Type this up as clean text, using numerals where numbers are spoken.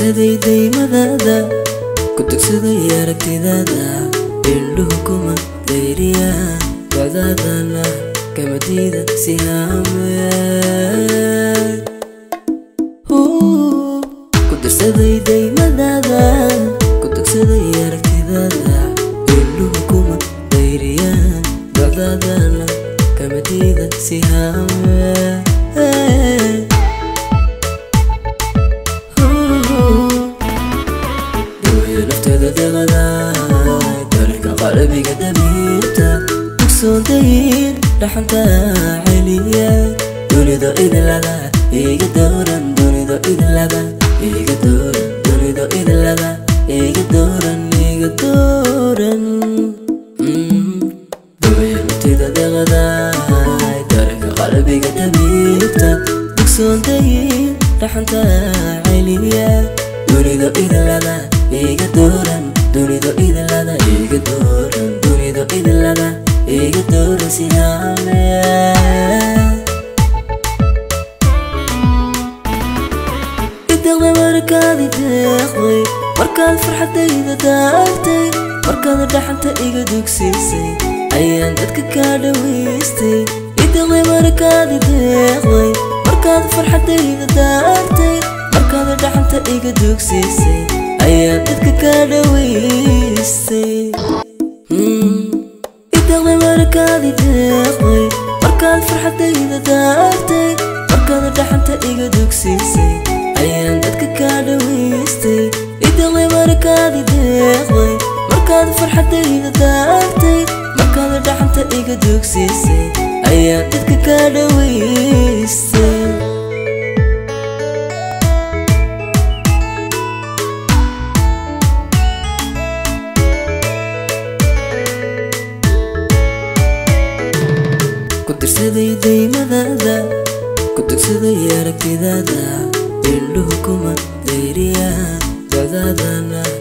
dirsaday daymadaada ku tugsaday aragtidaada indhuhu kuma dayriyaan wadaadana kama diida si haameen ku dirsaday daymadaada ku tugsaday aragtidaada indhuhu kuma dayriyaan wadaadana kama diida si haameen قلبي قدميتا تكسودين لحنتا عليا دوني دو إذن لبا إيقا دورا دوني دو إذن لبا إيقا دورا دوني دو إذن لبا إيقا دورا إيقا دورا دويا نبتدا دغداي دارك قلبي قدميتا تكسودين لحنتا عليا دوني دو إذن لبا إيقا دورا دوني دو إذن لبا إيقا دورا دوني دو إذن لبا إيقا دورا سيهامين إدغلي مركادي تاخذي مركاد فرحة إذا دارتي مركاد دحنتا إيقا دوكسيسي أيان دادك كادويستي إدغلي مركادي تاخذي مركاد فرحة إذا دارتي مركاد دحنتا إيقا دوكسيسي أيام dadka ka dhaweystay idaqay markaadi deeqday markaad farxadayda daartay markaad dhaxanta iga dugsiisay ayaan dadka ka dhaweystay idaqay markaadi deeqday markaad farxadayda daartay markaad dhaxanta iga dugsiisay ayaan dadka ka dhaweystay dirsaday daymadaada ku tugsaday aragtidaada indhuhu kuma dayriyaan wadaadana